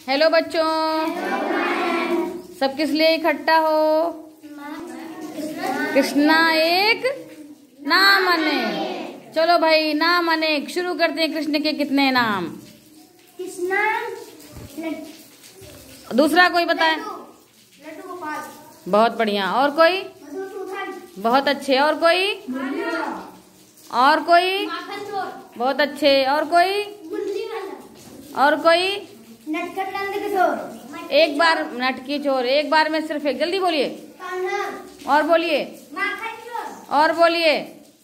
Hello बच्चों, सब किस लिए इकट्ठा हो? कृष्णा एक नाम अनेक। चलो भाई, नाम अनेक शुरू करते हैं। कृष्ण के कितने नाम? कृष्णा। दूसरा कोई बताए? लड्डू गोपाल। बहुत बढ़िया। और कोई? मधुसूदन। बहुत अच्छे। और कोई? और कोई? माखन चोर। बहुत अच्छे। और कोई? बुंदी वाला। और कोई? नटखट नंद किशोर। एक बार नटकी चोर, एक बार में सिर्फ एक। जल्दी बोलिए। कान्हा। और बोलिए। माखन चोर। और बोलिए।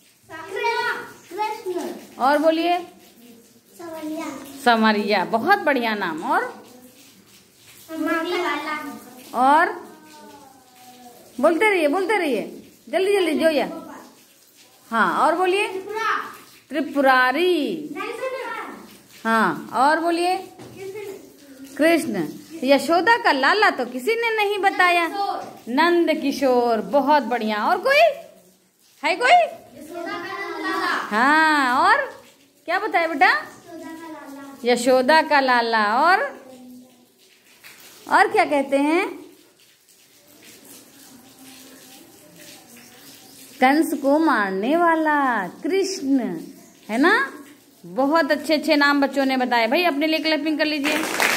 कृष्ण। और बोलिए। सवरिया। समरिया। बहुत बढ़िया नाम। और वाला। और बोलते रहिए जल्दी जल्दी जो या। हाँ, और बोलिए। त्रिपुरारी। हाँ, और बोलिए। कृष्ण। यशोदा का लाला तो किसी ने नहीं बताया। नंद किशोर। बहुत बढ़िया। और कोई है? कोई? हाँ, और क्या बताया बेटा? यशोदा का लाला। और क्या कहते हैं? कंस को मारने वाला कृष्ण, है ना? बहुत अच्छे अच्छे नाम बच्चों ने बताए। भाई अपने लिए क्लैपिंग कर लीजिए।